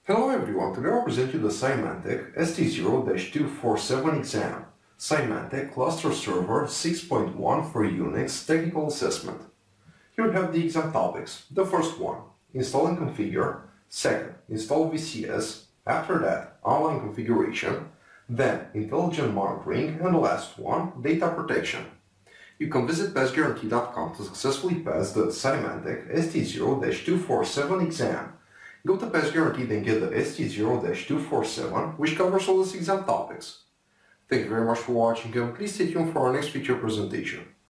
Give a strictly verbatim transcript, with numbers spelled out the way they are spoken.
Hello everyone, today I'll present you the Symantec S T zero dash two forty-seven exam, Symantec Cluster Server six point one for Unix Technical Assessment. Here we have the exam topics. The first one, install and configure. Second, install V C S. After that, online configuration. Then, intelligent monitoring. And the last one, data protection. You can visit pass guarantee dot com to successfully pass the Symantec S T zero dash two forty-seven exam. Go to Pass Guarantee and get the S T zero dash two forty-seven, which covers all these exam topics. Thank you very much for watching, and please stay tuned for our next feature presentation.